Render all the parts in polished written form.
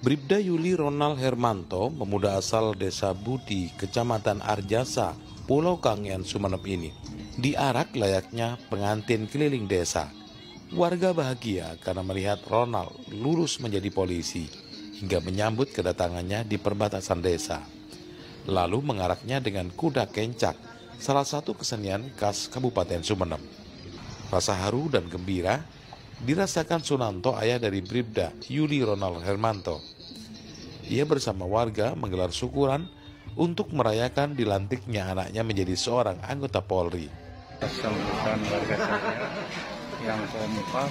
Bribda Yuli Ronald Hermanto, pemuda asal Desa Budi, Kecamatan Arjasa, Pulau Kangean, Sumeneb ini, diarak layaknya pengantin keliling desa. Warga bahagia karena melihat Ronald lulus menjadi polisi, hingga menyambut kedatangannya di perbatasan desa. Lalu mengaraknya dengan kuda kencak, salah satu kesenian khas Kabupaten Sumeneb. Rasa haru dan gembira dirasakan Sunanto, ayah dari Bribda Yuli Ronald Hermanto. Ia bersama warga menggelar syukuran untuk merayakan dilantiknya anaknya menjadi seorang anggota Polri. Sambutan warga saya yang kompak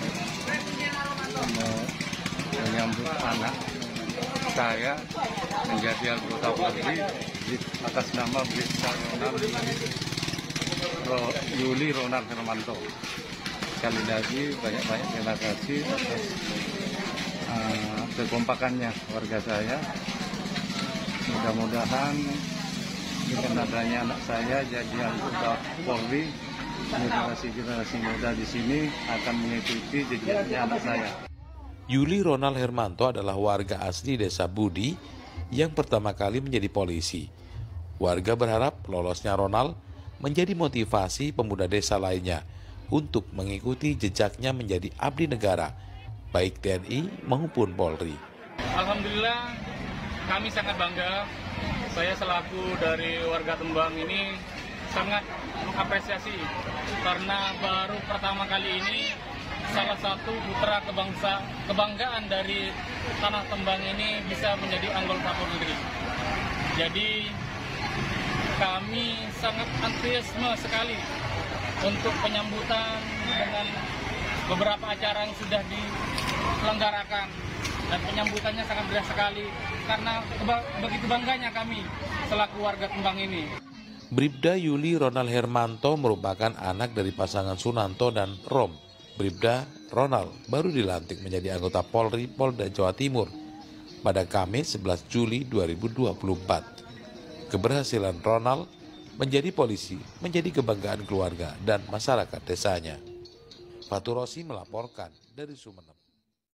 menyambut anak saya menjadi anggota Polri atas nama Bribda Yuli Ronald Hermanto. Sekali lagi banyak-banyak terima kasih atas kekompakannya warga saya. Mudah-mudahan dengan adanya anak saya jadi anggota Polri, generasi muda di sini akan mengikuti jejaknya anak saya. Yuli Ronald Hermanto adalah warga asli Desa Budi yang pertama kali menjadi polisi. Warga berharap lolosnya Ronald menjadi motivasi pemuda desa lainnya untuk mengikuti jejaknya menjadi abdi negara, baik TNI maupun Polri. Alhamdulillah, kami sangat bangga. Saya selaku dari warga Tembang ini sangat mengapresiasi karena baru pertama kali ini salah satu putra kebanggaan dari tanah Tembang ini bisa menjadi anggota Polri. Jadi kami sangat antusiasme sekali untuk penyambutan dengan beberapa acara yang sudah diselenggarakan, dan penyambutannya sangat berat sekali karena begitu bangganya kami selaku warga Tembang ini. Bribda Yuli Ronald Hermanto merupakan anak dari pasangan Sunanto dan Rom. Bribda Ronald baru dilantik menjadi anggota Polri Polda Jawa Timur pada Kamis 11 Juli 2024. Keberhasilan Ronald menjadi polisi menjadi kebanggaan keluarga dan masyarakat desanya. Fatur Rosi melaporkan dari Sumeneb.